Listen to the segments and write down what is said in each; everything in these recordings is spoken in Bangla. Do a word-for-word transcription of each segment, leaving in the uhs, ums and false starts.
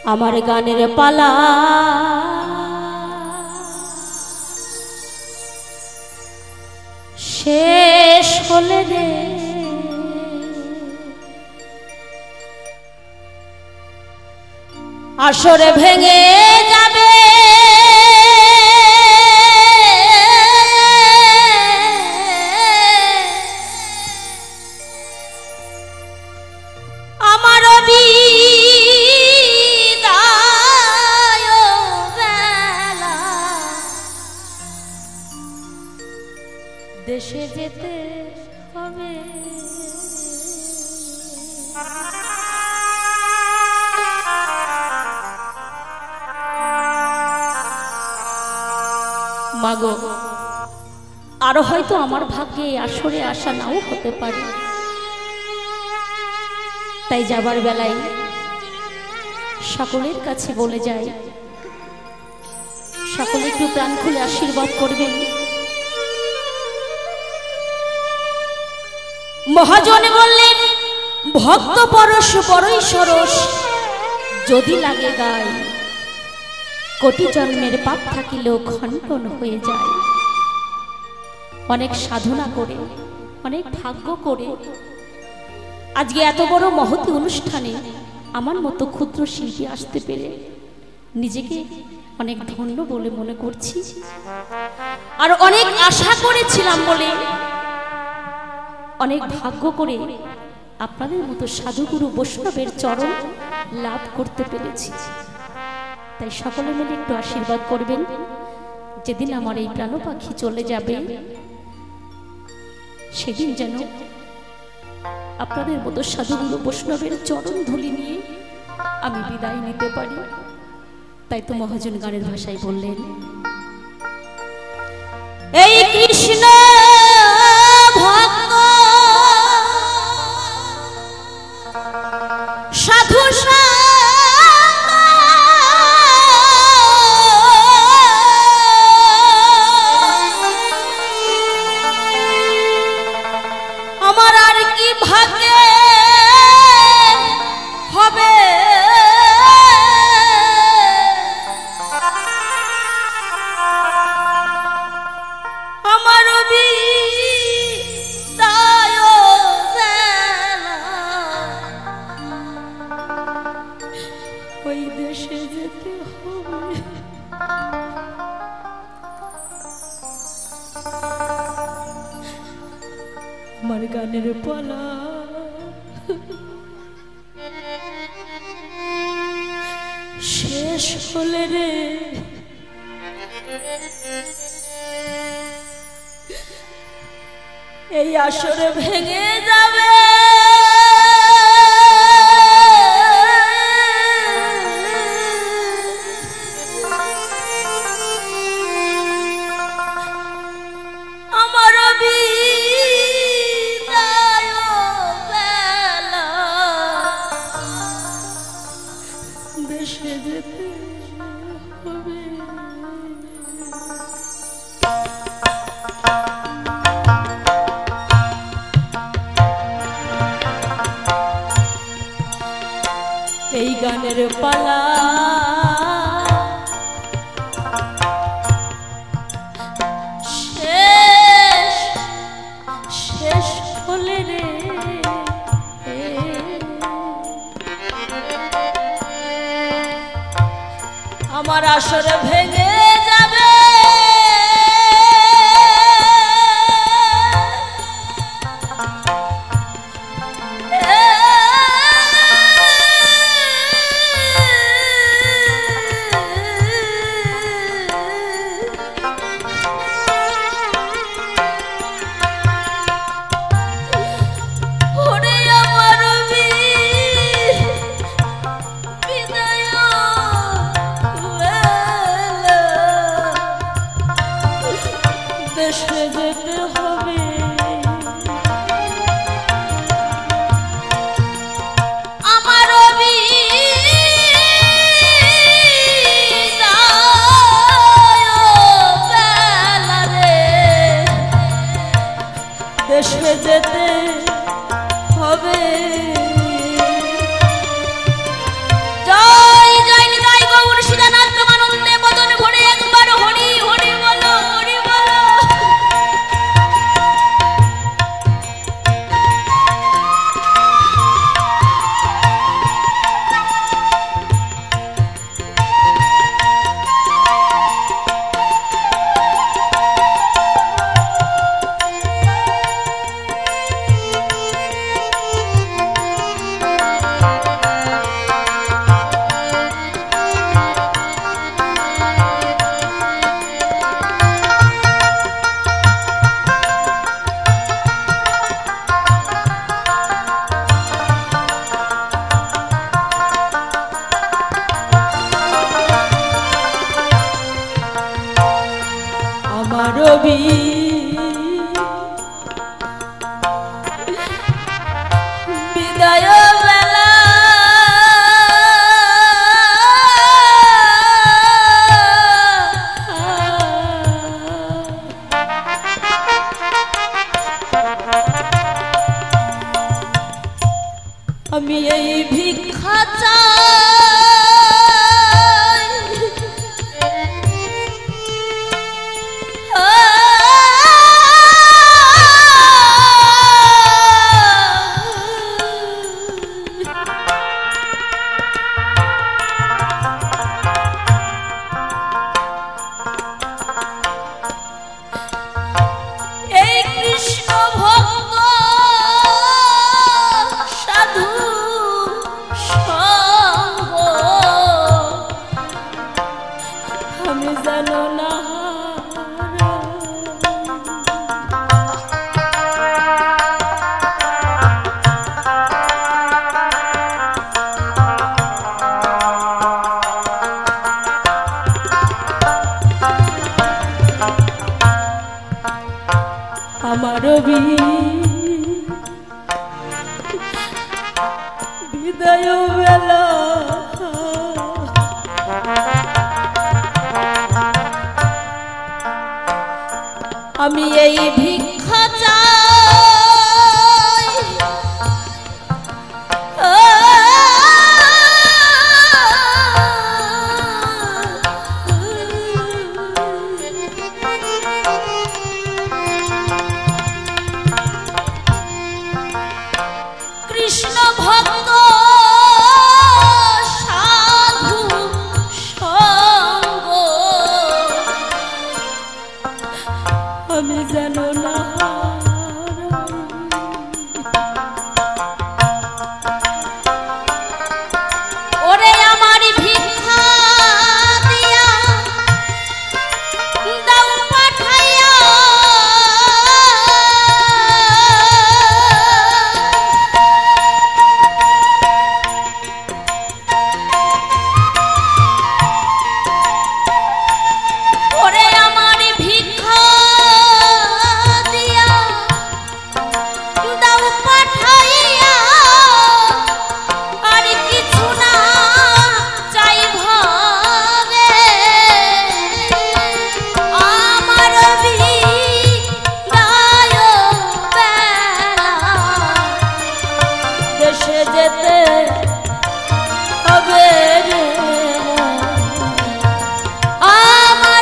আমার গানের পালা শেষ হলে রে আসরে ভেঙে যাবে আমার বিদায় বেলা দেশে যেতে হবে মাগো আরো হয়তো আমার ভাগ্যে আসরে আসা নাও হতে পারে তাই যাবার বেলায় সকলের কাছে বলে যাই সকলে একটু প্রাণ খুলে আশীর্বাদ করবেন মহাজন বললেন ভক্ত পরশ বড়ই সরস যদি লাগে গায় কোটি জন্মের পাপ থাকিলেও খণ্ডন হয়ে যায় অনেক সাধনা করে অনেক ভাগ্য করে আজকে এত বড় মহতী অনুষ্ঠানে আমার মতো ক্ষুদ্র শিল্পী আসতে পেরে নিজেকে অনেক ধন্য বলে মনে করছি আর অনেক আশা করেছিলাম বলে অনেক ভাগ্য করে আপনাদের মতো সাধুগুরু বৈষ্ণবের চরণ লাভ করতে পেরেছি তাই সকলে মিলে একটু আশীর্বাদ করবেন যেদিন আমার এই প্রাণ পাখি চলে যাবে সেদিন যেন আপনাদের মতো সাধুগুরু বৈষ্ণবের চরণ ধুলি নিয়ে আমি বিদায় নিতে পারি তাই তো মহাজন গানের ভাষায় বললেন এই কৃষ্ণ ভক্ত সাধু আমার আর কি ভাগ্যে হবে আমার বিদায় বেলা ওই দেশে যেতে হবে আমার গানের পালা শেষ হলে রে এই আসরে ভেঙে যাবে আমার বিদায় বেলা দেশে যেতে হবে এই গানের পালা শেষ শেষ হলে রে আমার আসরে ভেঙে যাবে বিদায় বেলা বান্ধবী বিদায় বেলা আমি এই ভিক্ষা চাই এই কৃষ্ণ ভক্ত সাধু সঙ্গ আমি জানো না আমার বিদায় বেলা আমি এই ভিক্ষা চাই কৃষ্ণ ভক্ত সাধু সঙ্গ আমি জানো না ওরে আমার ভিক্ষা দিয়া দাও পাঠাইয়া ওরে আমার ভিক্ষা দিয়া দাও পাঠাইয়া আর কিছু না চাই ভাবে আমার বিদায় বেলা দেশে যেতে হবে রে আমার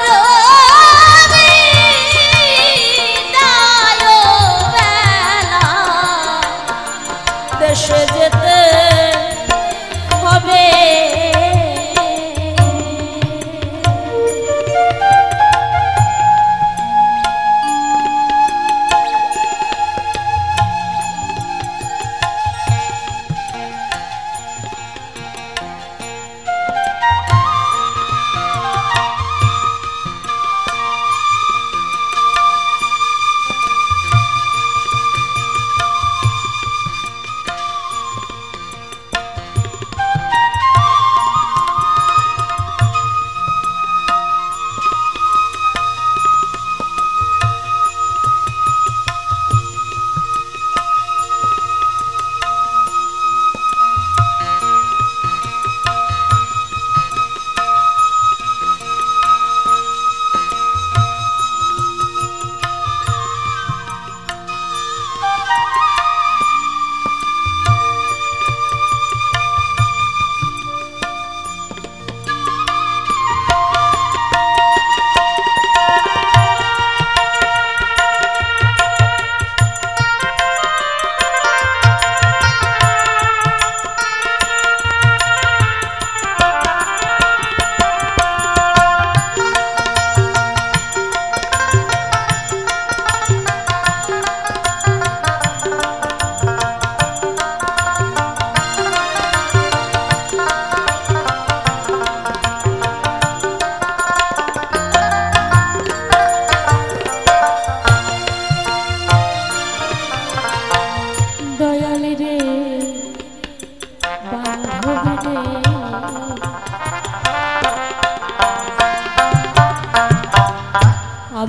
বিদায় বেলা দেশে যেতে হবে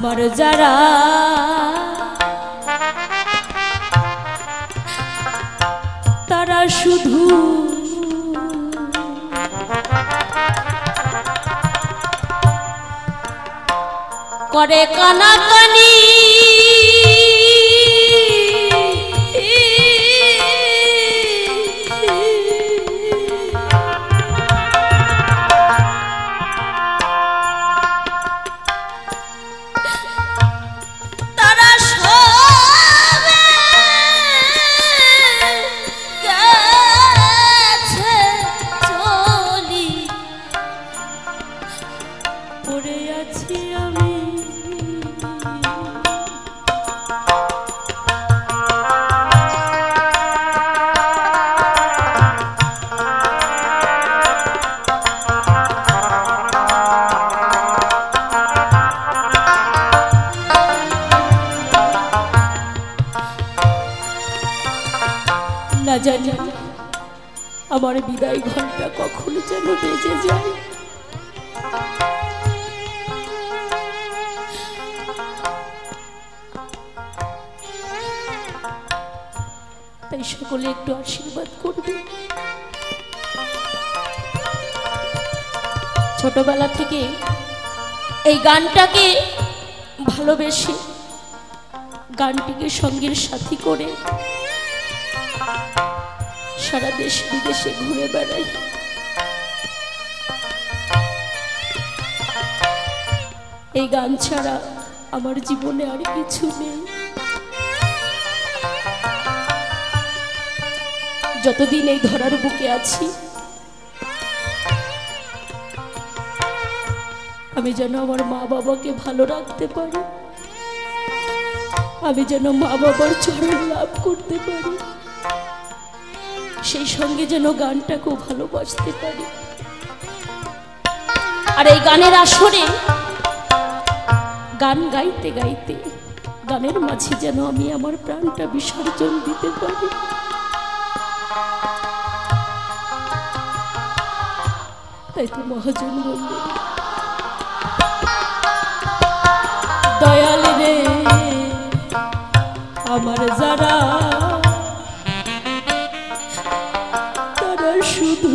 আমার যারা তারা শুধু করে কানাকানি না জানি আমার বিদায় ঘন্টা কখন যেন বেজে যায়। তাই সকলে একটু আশীর্বাদ করবে। ছোটবেলা থেকে এই গানটাকে ভালোবেসে গানটিকে সঙ্গীর সাথী করে সারা দেশ বিদেশে ঘুরে বেড়াই। এই গান ছাড়া আমার জীবনে আর কিছু নেই। যতদিন এই ধরার বুকে আছি আমি যেন আমার মা বাবাকে ভালো রাখতে পারি, আমি যেন মা বাবার চরণ লাভ করতে পারি, সেই সঙ্গে যেন গানটাকেও ভালোবাসতে পারি। আর এই গানের আসরে গান গাইতে গাইতে গানের মাঝে যেন আমি আমার প্রাণটা বিসর্জন দিতে পারি। তাই তো মহাজন বললেন, দয়াল রে আমার যারা তারা শুধু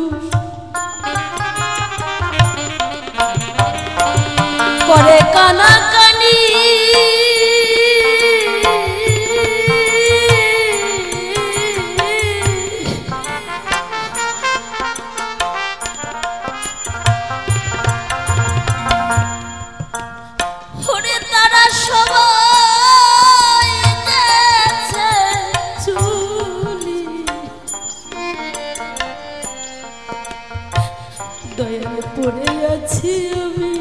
করে কানাকানি, ওরে তারা সবাই গেছে চলি, দয়ালে পড়ে আছি আমি।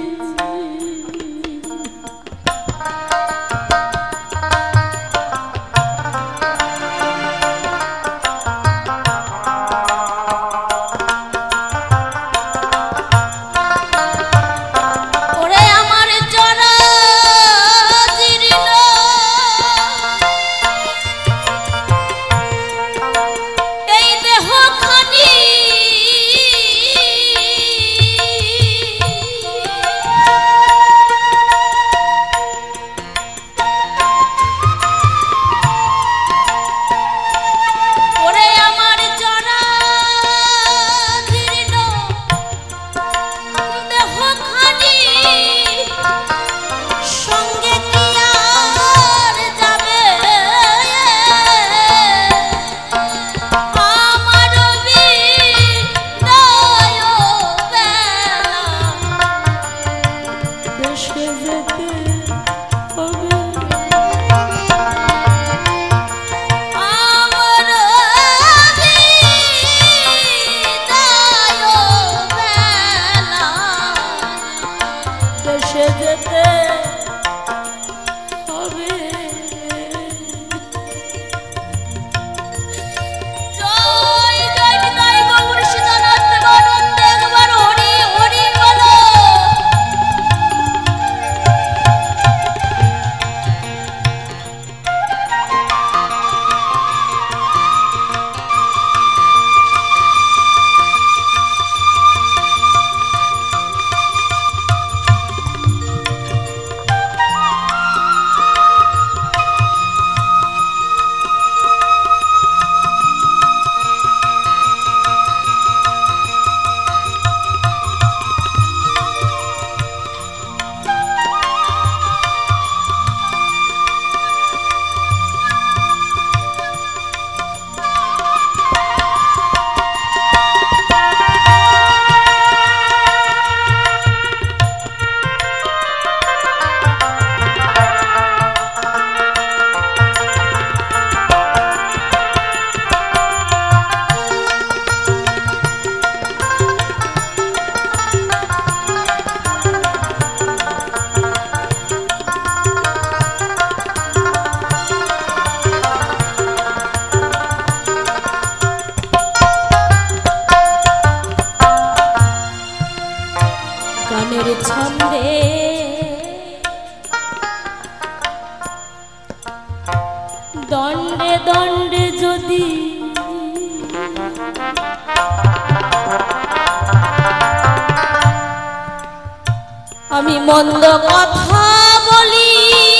মন্দ কথা বলি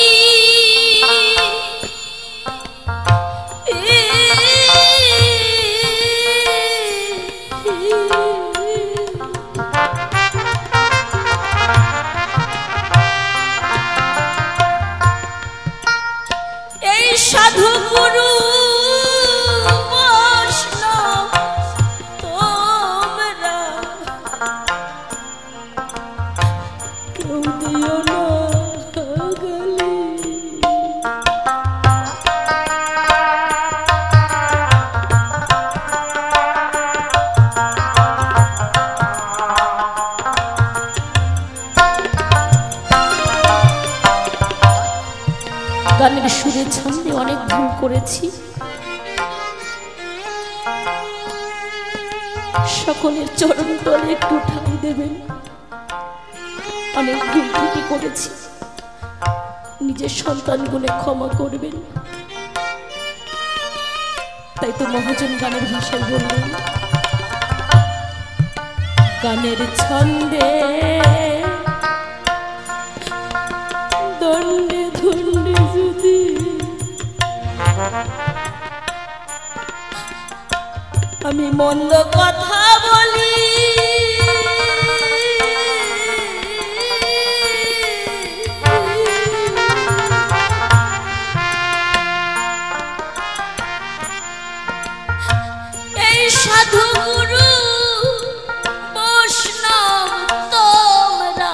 এই সাধু গুরু গানের সুরে ছন্দে অনেক ভুল করেছি, সকলের চরণ তলে একটু ঠাঁই দেবেন। অনেক ভুল ত্রুটি করেছি, নিজের সন্তান গুণে ক্ষমা করবেন। তাই তো মহাজন গানের ভাষায় বললেন, গানের ছন্দে দণ্ডে ধন্ডে যদি আমি মন্দ কথা বলি, এই সাধু গুরু বৈষ্ণব তোমরা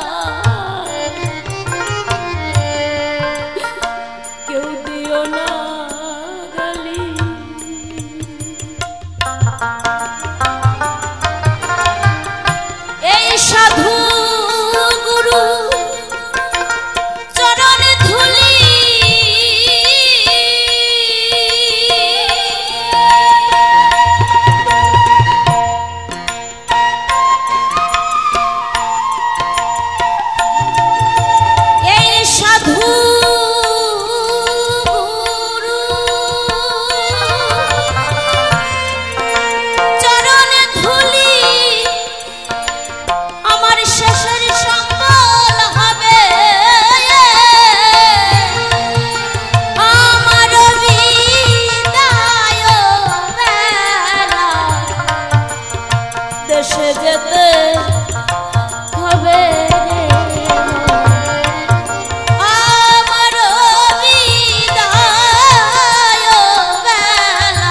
কেউ দিও না গালি। এই সাধু গুরু চরণে ধুলি এই সাধু গুরু চরণে ধুলি আমার শেষের সম্বল হবে, আমার বিদায় বেলা দেশে যেতে হবে রে, আমার বিদায় বেলা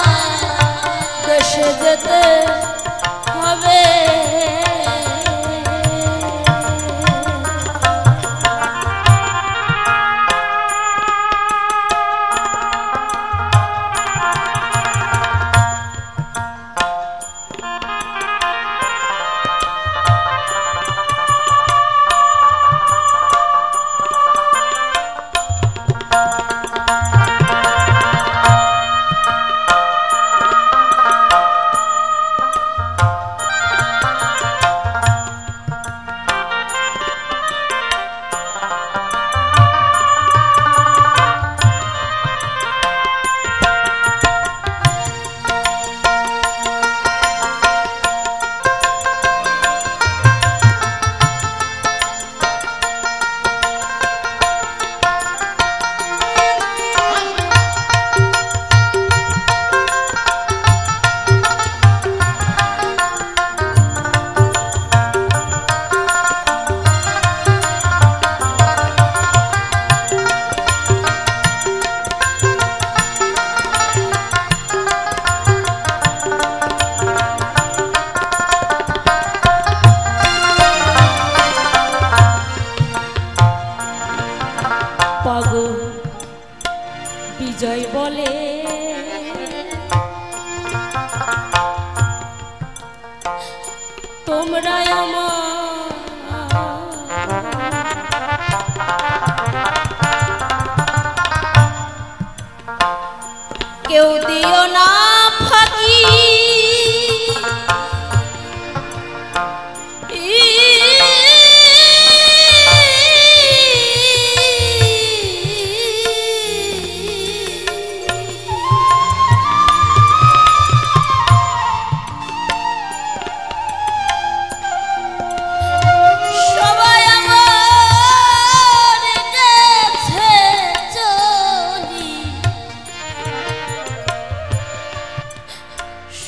দেশে যেতে হবে। পাগল বিজয় বলে তোমরা আমার কেউ দিও না ফাঁকি, সবাই আমার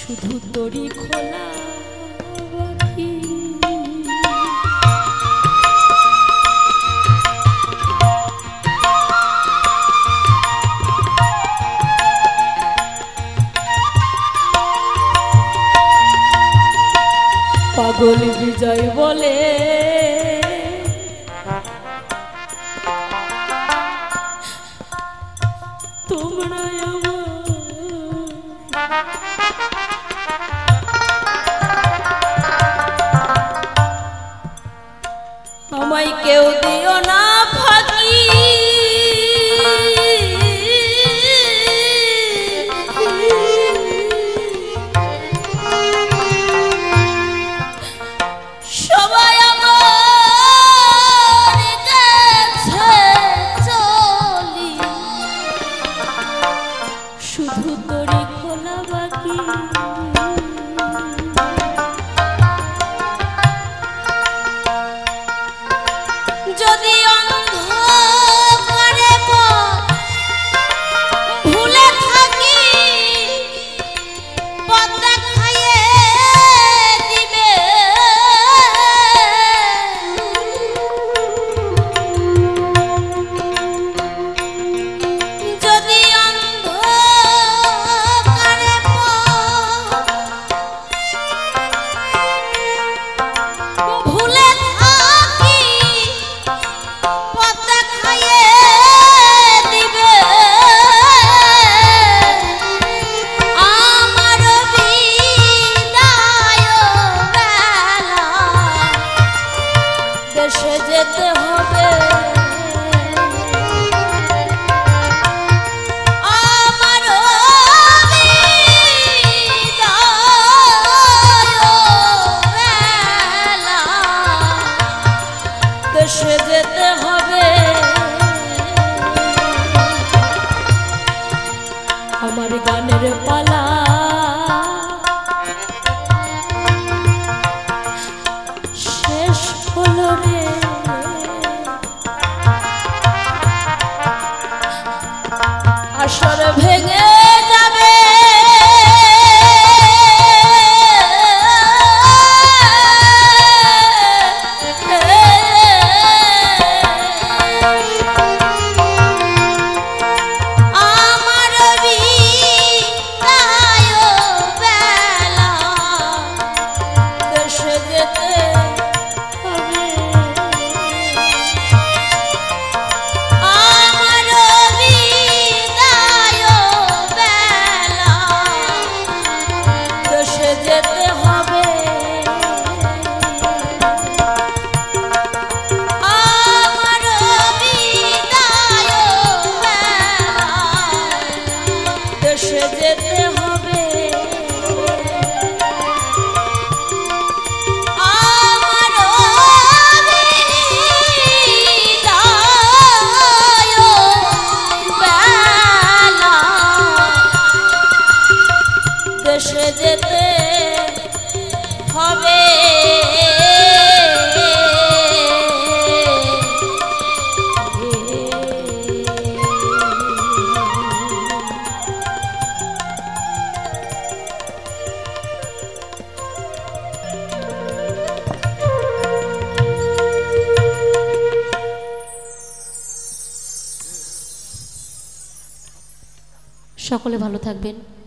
শুধু তরি খোলা বাকি। পাগল বিজয় বলে তোমরা আমায় কেউ দিও না ফাঁকি। সবাই আমার কাছে চলি শুধু তরি খোলা বাকি। যদি অন্ধকারে ভুলে থাকি পথ দেখাইয়ে দিবে। যদি অন্ধকারে ভুলে যেতে হবে আমার দেশে যেতে হবে। আমার গানের পালা শেষ হলো রে। আসর ভেঙে যাবে আমার বিদায় বেলা দেশে যেতে হবে। আমার যেতে হবে আমার বিদায় দেশে যেতে হবে। আমার বিদায় বেলা দেশে যেতে হবে। সকলে ভালো থাকবেন।